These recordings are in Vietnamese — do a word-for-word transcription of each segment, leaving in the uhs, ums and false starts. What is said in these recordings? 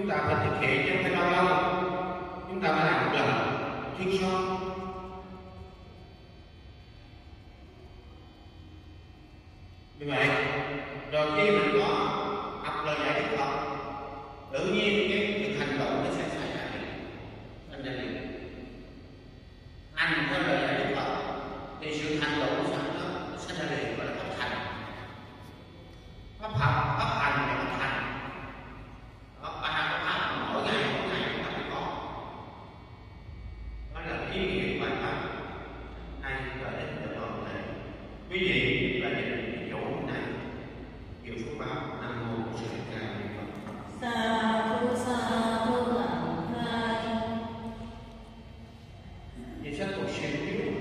ta phải thực hiện chứ không phải lâu lâu. Chúng ta phải làm một lần chuyên sâu. Như vậy, rồi khi mình có học lời dạy Đức Phật, tự nhiên cái việc hành động nó sẽ xảy ra thành ra liền. Hành theo lời dạy Đức Phật thì sự hành động của nó sẽ ra liền, gọi là pháp hành. Pháp học, pháp hành và pháp hành. Đó, ba pháp hành mỗi ngày mỗi ngày chúng ta phải có. Đó là ý nghĩa của bài pháp hay và đến từ toàn thể. Quý vị và gia đình chỗ này chịu phước báo. Nam mô Sư Thích Ca Mâu Ni Phật. Sa thu sa thu lặng thai. Như sách thuộc siêu thiếu.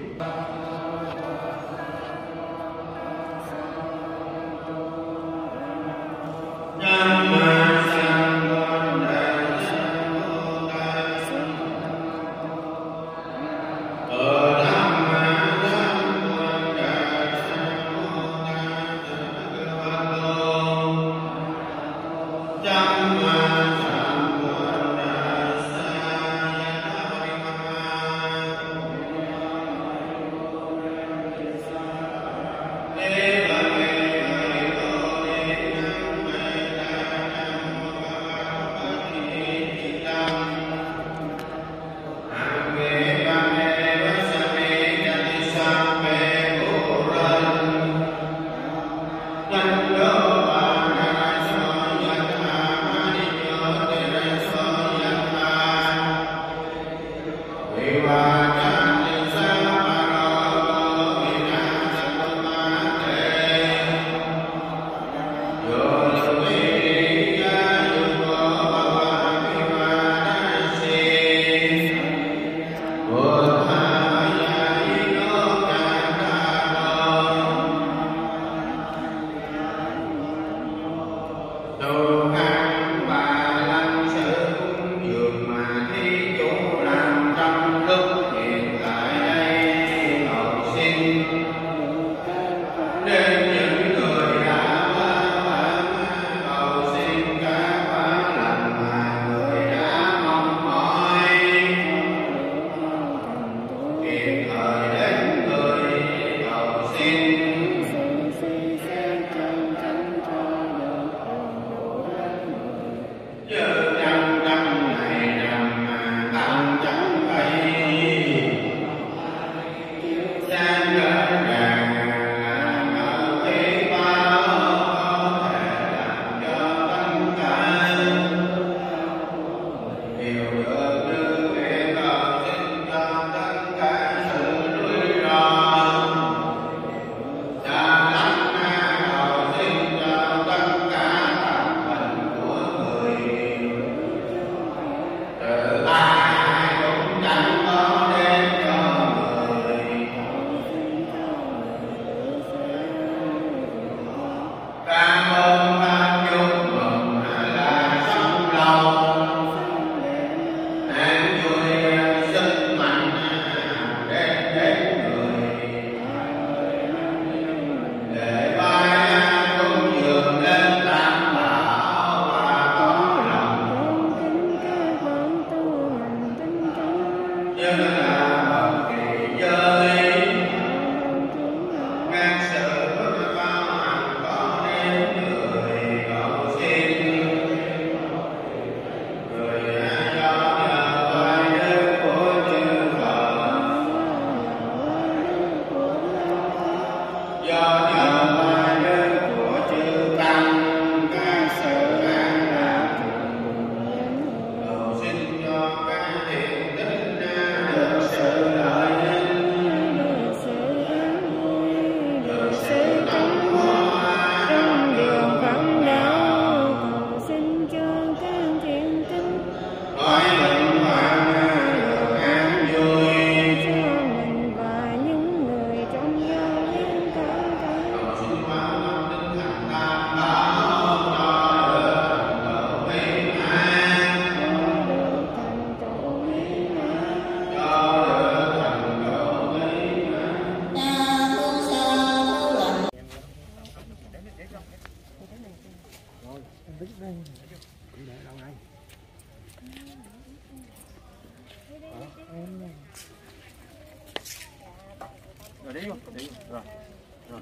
Rồi đi vô, đi vô. Rồi. Rồi.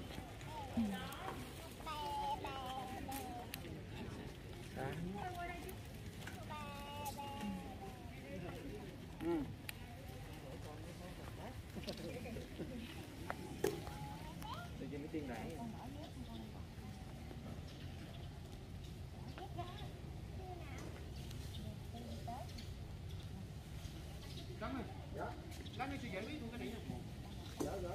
Ừ. Để cho mấy tiên này. Cắm rồi. Dạ. Lát nữa chị giải quyết luôn cái này nha. Dạ dạ.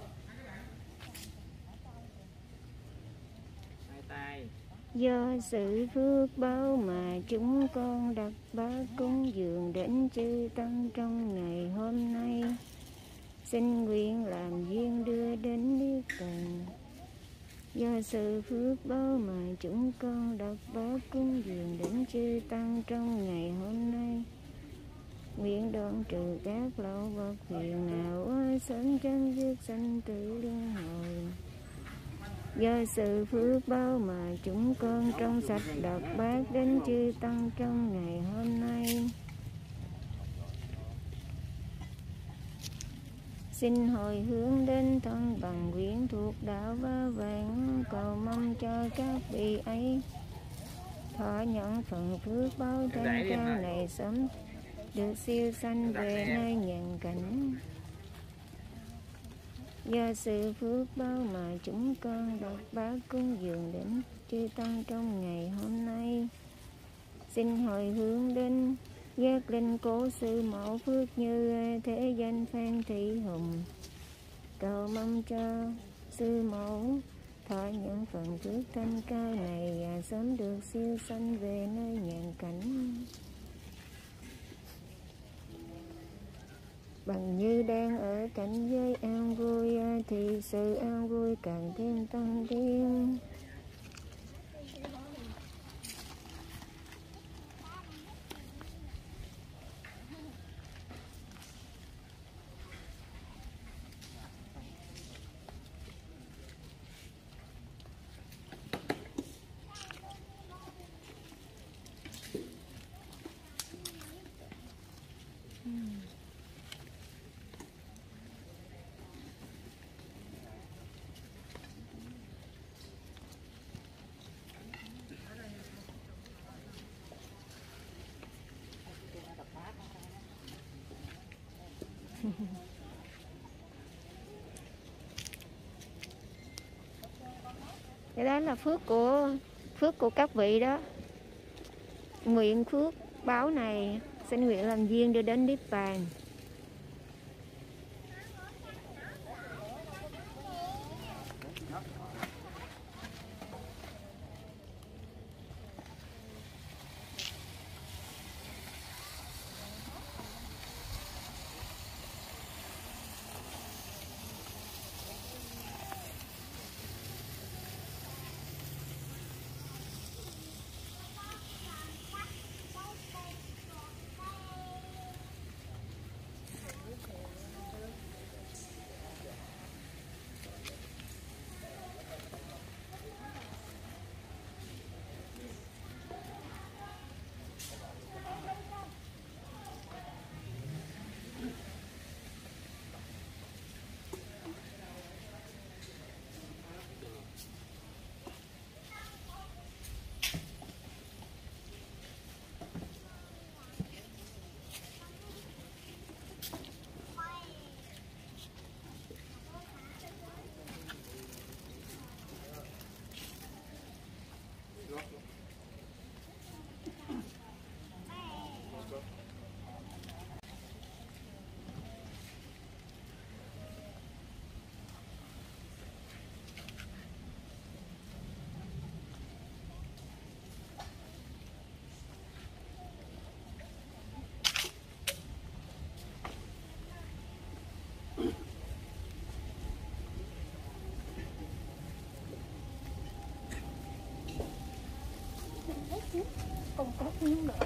Hai tay. Do sự phước báo mà chúng con đặt bát cúng dường đến chư tăng trong ngày hôm nay, xin nguyện làm duyên đưa đến niết bàn. Do sự phước báo mà chúng con đặt bát cúng dường đến chư tăng trong ngày hôm nay, nguyện đoạn trừ các lậu vật phiền não, sớm chấm dứt sanh tử luân hồi. Do sự phước báo mà chúng con trong sạch đặt bát đến chư tăng trong ngày hôm nay, xin hồi hướng đến thân bằng quyển thuộc đạo ba vàng, cầu mong cho các vị ấy thọ nhận phần phước báo trên cao này, sớm được siêu sanh về nơi nhàn cảnh. Do sự phước báo mà chúng con đặt bát cúng dường đến chư tăng trong ngày hôm nay, xin hồi hướng đến giác linh cố sư mẫu Phước Như, thế danh Phan Thị Hùng, cầu mong cho sư mẫu thọ nhận phần phước thanh cao này và sớm được siêu sanh về nơi nhàn cảnh. Bằng như đang ở cảnh giới an vui thì sự an vui càng thêm tăng tiến. Cái đó là phước của phước của các vị đó. Nguyện phước báo này xin nguyện làm duyên đưa đến niết bàn. Không có tiếng nữa.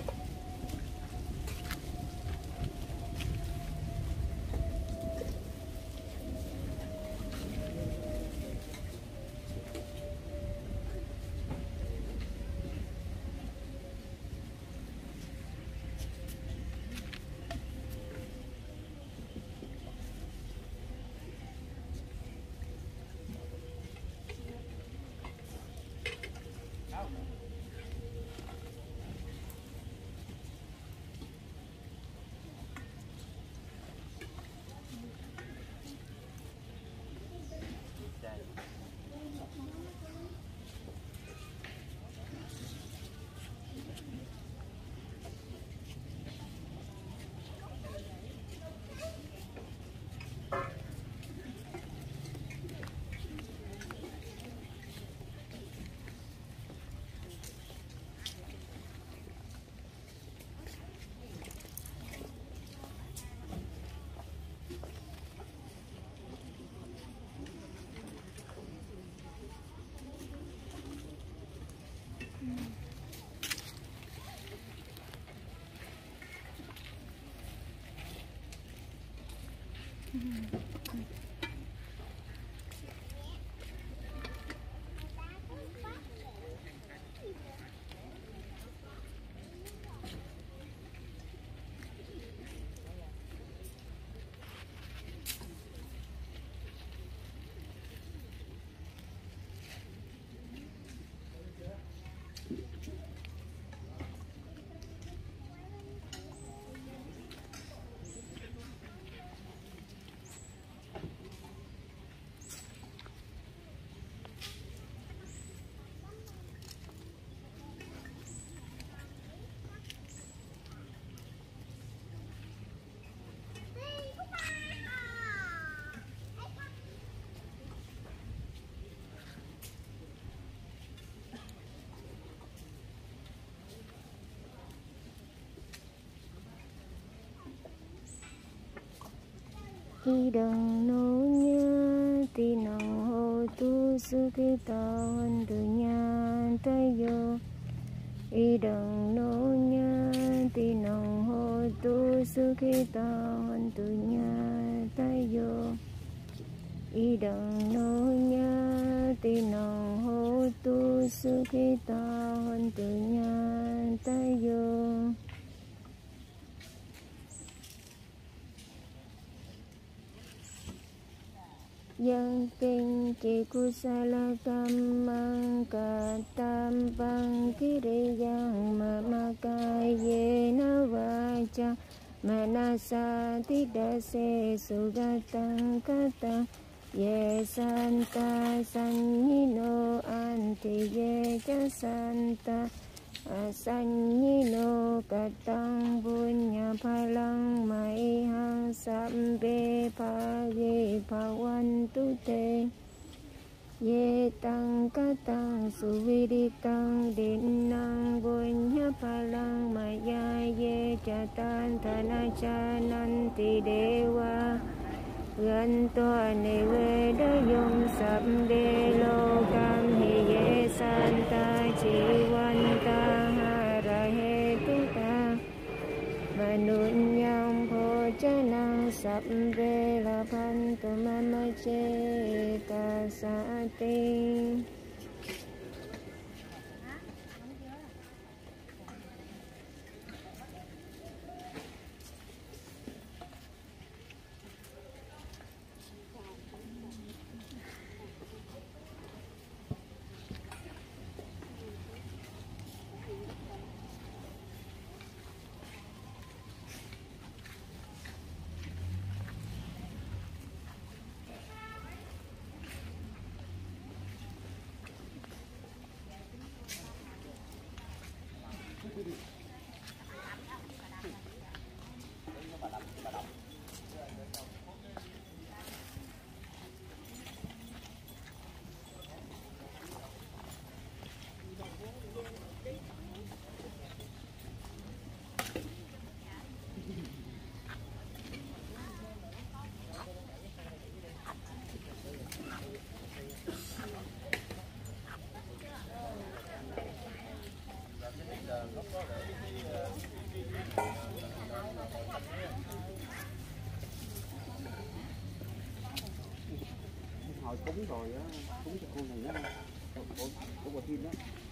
Khi đằng nô nhớ tì nòng hồ tu sư khi tao hân từ nhà tay vô. Y đằng nô nhớ tì nòng hồ tu sư khi tao hân từ nhà tay vô. Y đằng nô nhớ tì nòng hồ tu sư khi tao hân từ nhà tay vô. Yang kinh chỉ kusala kamang katam pang kiriyang mamakaye na vacha manasa tidase sugatang kata ye santa sanyino anti ye cha santa sanyino katang punya palang mai hang sambe pagi pawan tute ye tang katang suviditang dinang punya palang maya ye jatan thanacha nanti dewa gần tòa nề quê đó dùng sập đê lô cam hi ye santa chỉ quan ta ha ra he tu ta mà nun nhang phô cha năng sập đê la pan tu ma ma che ta sa ti. Hồi cúng rồi á, cúng cho con này á, của của của Thiên đó.